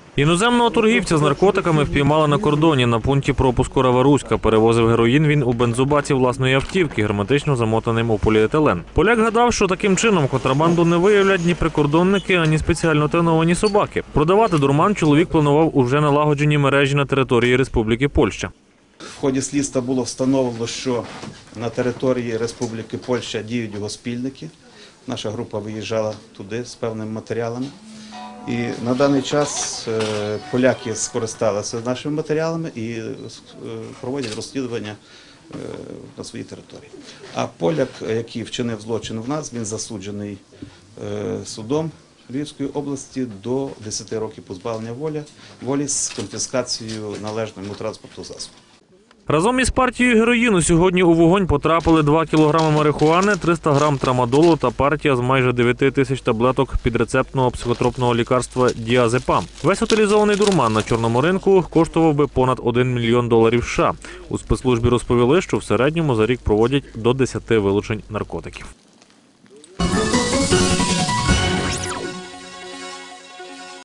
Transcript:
Іноземного торгівця з наркотиками впіймали на кордоні на пункті пропуску Раваруська. Перевозив героїн він у бензобаці власної автівки, герметично замотаним у поліетилен. Поляк гадав, що таким чином контрабанду не виявлять ні прикордонники, ані спеціально треновані собаки. Продавати дурман чоловік планував у вже налагодженій мережі на території Республіки Польща. В ході слідства було встановлено, що на території Республіки Польща діють його спільники. Наша група виїжджала туди з певними матеріалами. І на даний час поляки скористалися нашими матеріалами і проводять розслідування на своїй території. А поляк, який вчинив злочин в нас, він засуджений судом Львівської області до 10 років позбавлення волі з конфіскацією належного йому транспорту засобу. Разом із партією героїну сьогодні у вогонь потрапили 2 кілограми марихуани, 300 грам трамадолу та партія з майже 9 тисяч таблеток підрецептного психотропного лікарства діазепам. Весь утилізований дурман на чорному ринку коштував би понад $1 мільйон США. У спецслужбі розповіли, що в середньому за рік проводять до 10 вилучень наркотиків.